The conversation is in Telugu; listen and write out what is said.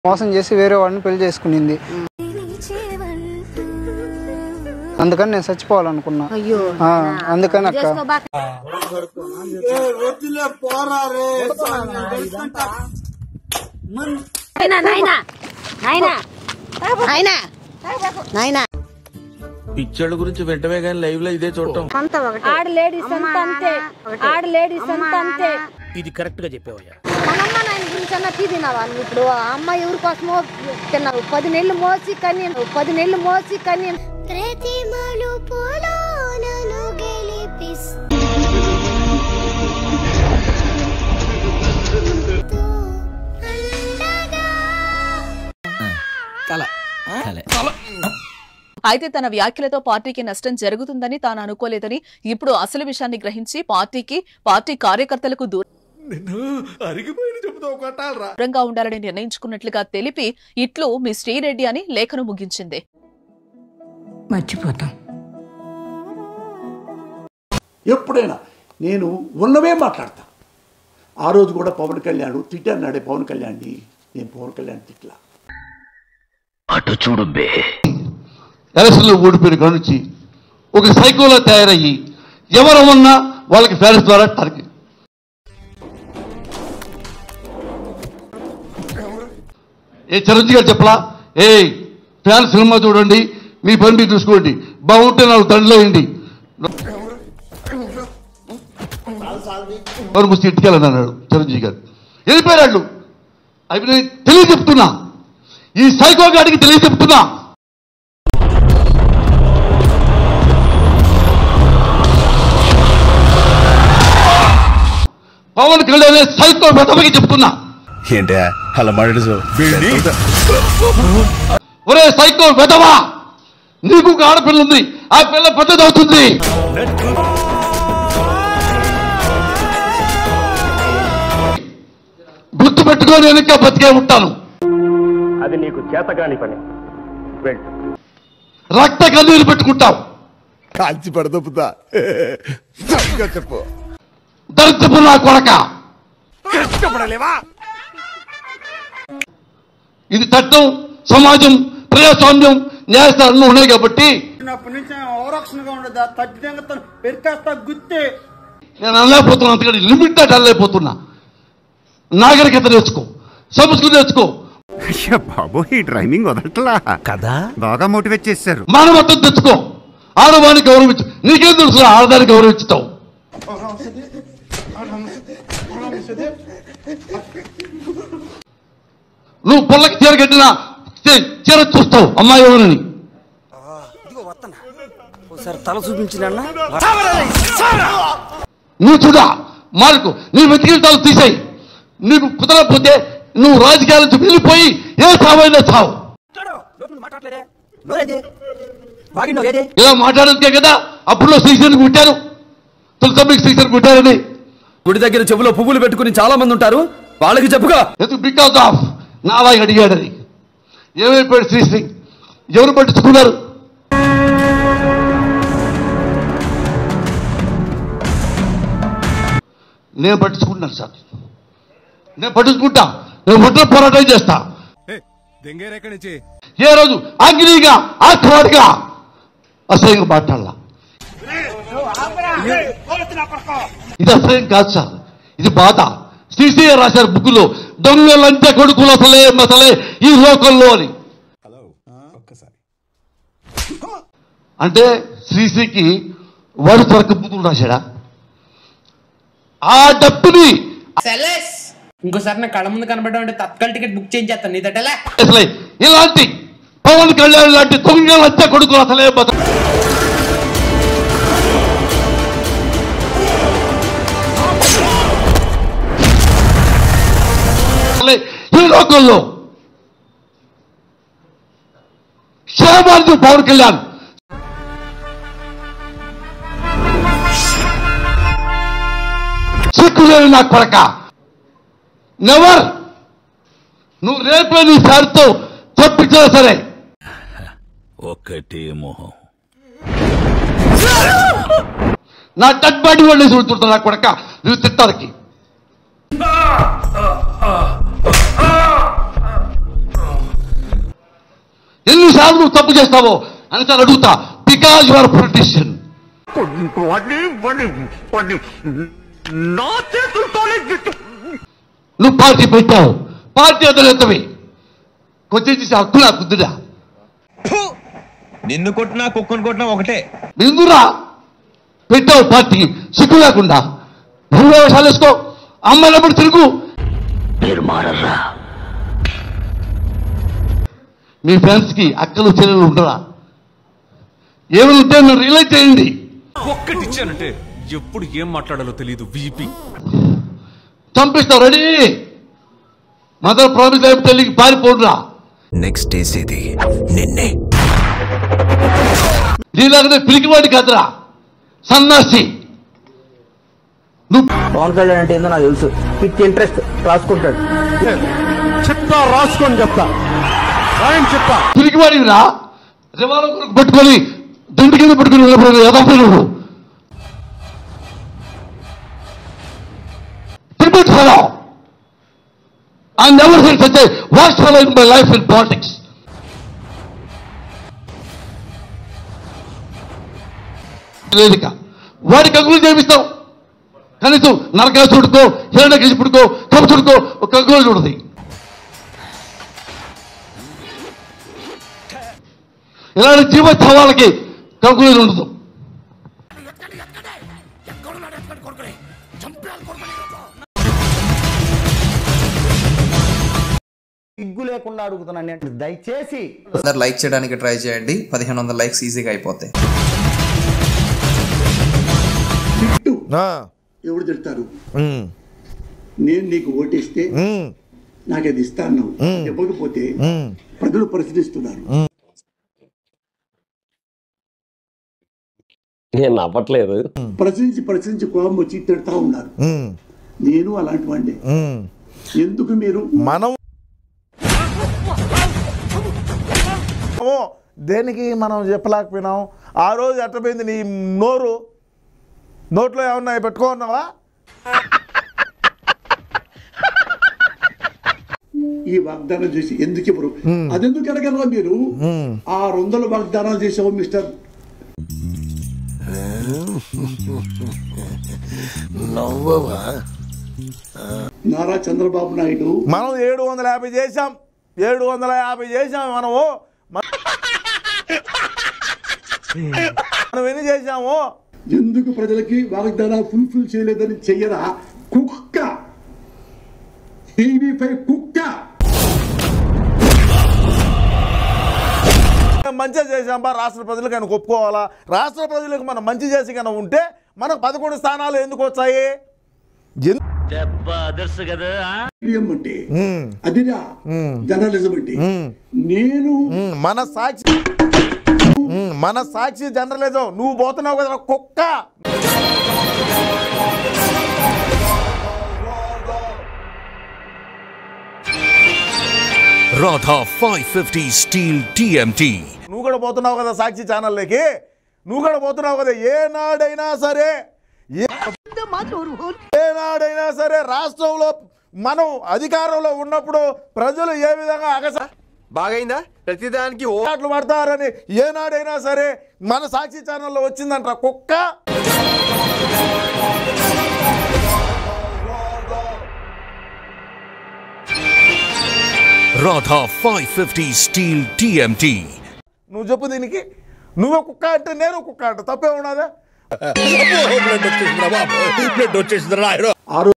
మోసం చేసి వేరే వాడిని పెళ్లి చేసుకునింది. అందుకని నేను చచ్చిపోవాలనుకున్నా. అందుకని అక్క పిచ్చోళ్ళ గురించి వెంటనే కానీ లైవ్ లో ఇదే చూడటం. ఇది కరెక్ట్ గా చెప్పావయ్యా. ఇప్పుడు ఆ అమ్మాయి ఎవరి కోసమో తిన్నావు. 10 నెలలు మోసి కని అయితే తన వ్యాఖ్యలతో పార్టీకి నష్టం జరుగుతుందని తాను అనుకోలేదని, ఇప్పుడు అసలు విషయాన్ని గ్రహించి పార్టీ కార్యకర్తలకు దూరంగా ఉండాలని నిర్ణయించుకున్నట్లుగా తెలిపి ఇట్లు మీ శ్రీరెడ్డి అని లేఖను ముగించింది. మర్చిపోతాం. ఎప్పుడైనా నేను ఉన్నవే మాట్లాడతా. ఆ రోజు కూడా పవన్ కళ్యాణ్ తిట్టన్నాడే పవన్ కళ్యాణ్ని. నేను పవన్ కళ్యాణ్ తిట్లా. అటు చూడు బే. ఎలక్షన్లో ఓడిపోయిన కానుంచి ఒక సైకోలో తయారయ్యి ఎవరన్నా వాళ్ళకి ఫ్యాన్స్ ద్వారా టార్గెట్. చిరంజీవి గారు చెప్పలా, ఫ్యాన్ సినిమా చూడండి, మీ పని మీరు చూసుకోండి, బాగుంటే నాకు దండలో వేయండి, ఎవరు ముసి ఇంటికెళ్ళని అన్నాడు చిరంజీవి గారు. వెళ్ళిపోయాడు. అవి నేను తెలియజెప్తున్నా, ఈ సైకో గాడికి తెలియజెప్తున్నా. పవన్ కళ్యాణ్ సైకో వెతమకి చెప్తున్నా. ఏంటే అలా మాట్లాడు. ఒరే సైకో వెతవా, నీకు ఒక ఆడపిల్ల ఉంది, ఆ పిల్ల పెద్దదవుతుంది. గుర్తు పెట్టుకొని నేను ఇంకా బతికే ఉంటాను. అది నీకు చేతగాని పని. రక్త కన్నీరు పెట్టుకుంటావు. కాల్చి పడదొప్పుతా చెప్పు. దరిద్రపు నా కొడక, ఇది చట్టం, సమాజం, ప్రజాస్వామ్యం, న్యాయస్థానాలు ఉన్నాయి కాబట్టి నేను అనలేకపోతున్నా. అందుకని లిమిట్ దాటి అనలేకపోతున్నా. నాగరికత నేర్చుకో, సంస్కృతి నేర్చుకో. బాబు ఈ డ్రైవింగ్ వదలట్లా కదా, బాగా మోటివేట్ చేశారు. మానవత్వం తెచ్చుకో, ఆడవానికి గౌరవించు. నీకేం తెలుసు ఆడదానికి గౌరవించుతావు. నువ్వు పొల్లకి చీర కట్టినా చీర చూస్తావు అమ్మాయి ఎవరని. తల చూపించిన నువ్వు చూడా మార్కు, నీ వెతికితాలు తీసేయి. నీకు కుదరకపోతే నువ్వు రాజకీయాల నుంచి వెళ్ళిపోయి ఏ సావైనా చావు. ఇలా మాట్లాడకే కదా అప్పుడు శ్రీశైలం కుట్టారు, తులసమ్మకి శ్రీశైలం కుట్టారని. గుడి దగ్గర చెవులో పువ్వులు పెట్టుకుని చాలా మంది ఉంటారు, వాళ్ళకి చెప్పుగా. Because of నాలాగ అడిగాడని. ఏమైపోయాడు శ్రీశ్రీ, ఎవరు పట్టించుకున్నారు? నేను పట్టించుకుంటున్నాను సార్, నేను పట్టించుకుంటా. నేను మొత్తం పోరాటం చేస్తా. ఏ రోజు ఆంగ్లీగా ఆత్మవాదిగా అసహ్యంగా మాట్లాడాల. ఇది అసహ్యం కాదు సార్, ఇది బాధ. శ్రీశ్రీ రాశారు బుక్కులో, దొంగలంటే కొడుకులు అసలే ఈ లోకంలో అని. అంటే శ్రీశ్రీకి వాడు త్వరకు బుక్కులు రాశాడా? ఆ డబ్బుని ఇంకోసారి నా కళ్ళ ముందు కనబడ్డా తత్కాల టికెట్ బుక్ చేయించేస్తాను. నీ దట్టలే అసలే ఇలాంటి పవన్ కళ్యాణ్ లాంటి దొంగలంటే కొడుకులు అసలే ఈ లోకంలో క్షేమాన్ని పవన్ కళ్యాణ్ సిక్కులేని నా కొరక. నెవర్. నువ్వు రేపే నీ సార్తో చెప్పించినా సరే ఒక్కటే మొహం. నా డెడ్ బాడీ వాళ్ళు చూడుతుంటా నా కొడక నువ్వు తిట్టానికి. ఎన్నిసార్లు నువ్వు తప్పు చేస్తావో అని సార్ అడుగుతా. Because you are politician. నువ్వు పార్టీ పెట్టావు, పార్టీ అధినేతవి, కొంచెం చేసే హక్కు నాకు కుద్దుడా? నిన్ను కొట్టినా కుక్కను కొట్టినా ఒకటే. ఎందురా పెట్టావు పార్టీ సిగ్గు లేకుండా? భూవ్యవసాయాలు వేసుకో, అమ్మాయినప్పుడు తిరుగు. మీరు మారరా? మీ ఫ్రెండ్స్ కి అక్కలు చెల్లెలు ఉండరా? ఏమైనా ఉంటే నన్ను రియలైజ్ చేయండి. ఒక్కటి ఇచ్చానంటే ఎప్పుడు ఏం మాట్లాడాలో తెలియదు. వీపీ చంపిస్తావు. రెడీ? మదర్ ప్రామిస్ అయిపోయి తల్లికి పారిపోడురా. నెక్స్ట్ వేసేది నిన్నే. నీలాగనే పిలికివాడి కాదురా సన్నాసి. పవన్ కళ్యాణ్ అంటే ఏందో నాకు తెలుసు. విత్ ఇంట్రెస్ట్ రాసుకుంటాడు. చెప్తా, రాసుకొని చెప్తా. చెప్తా పిలికివాడివిరా. రివాల్వర్ పెట్టుకొని దండి కింద పెట్టుకుని ఎదపి నువ్వు fellow. I never said such a worst fellow in my life in politics. వేదిక వాడికి కంకులు చేపిస్తావు. కనీసం నరకాసుడికో హిరణ్యకశిపుడికో కంసుడికో ఒక కంకులు చూడదు. ఇలాంటి జీవోత్సవాలకి కంకులు ఉండదు. సిగ్గు లేకుండా అడుగుతున్నాను. దయచేసి అందరు లైక్ చేయడానికి ట్రై చేయండి. 1500 లైక్స్ ఈజీగా అయిపోతాయి. ఎవరు తిడతారు? నేను నీకు ఓటేస్తే నాకు అది ఇస్తాను, ఇవ్వకపోతే ప్రజలు పరిశీలిస్తున్నారు. నేను నవ్వట్లేదు. ప్రశ్నించి కోపం వచ్చి తిడతా ఉన్నారు. నేను అలాంటి వాడిని. ఎందుకు మీరు దేనికి మనం చెప్పలేకపోయినాం? ఆ రోజు ఎట్టపోయింది నీ నోరు? నోట్లో ఏమన్నా పెట్టుకున్నావా? ఈ వాగ్దానం చేసి ఎందుకు ఇవ్వరు? అదెందుకు అడగలరా మీరు? 600 వాగ్దానాలు చేసావు మిస్టర్. నారా చంద్రబాబు నాయుడు. మనం 750 చేసాం. 750 చేసాం. మనము మనం ఎన్ని చేసాము? ఎందుకు ప్రజలకి వాగ్దానాలు ఫుల్ఫిల్ చేయలేదని చెయ్యరా? కుక్క టీవీ5 కుక్క. మంచిగా చేసాం బా. రాష్ట్ర ప్రజలకు ఆయన ఒప్పుకోవాలా? రాష్ట్ర ప్రజలకు మనం మంచి చేసి కన్నా ఉంటే మనకు 11 స్థానాలు ఎందుకు వచ్చాయి? అంటే అదిరా జర్నలిజం అంటే. నేను మన సాక్షి జర్నలిజం. నువ్వు పోతున్నావు కదా కుక్క. Radha 550 steel TMT. నువ్వు కూడా పోతున్నావు కదా సాక్షి ఛానల్లోకి. నువ్వు కూడా పోతున్నావు కదా. ఏనాడైనా సరే రాష్ట్రంలో మనం అధికారంలో ఉన్నప్పుడు ప్రజలు ఏ విధంగా బాగైందా ప్రతిదానికి ఓట్లు పడతారని ఏనాడైనా సరే మన సాక్షి ఛానల్లో వచ్చిందంట కుక్క. Radha 550 steel TMT. నువ్వు చెప్పు దీనికి. నువ్వే కుక్క అంటే నేను కుక్క అంటే తప్పే ఉన్నదా?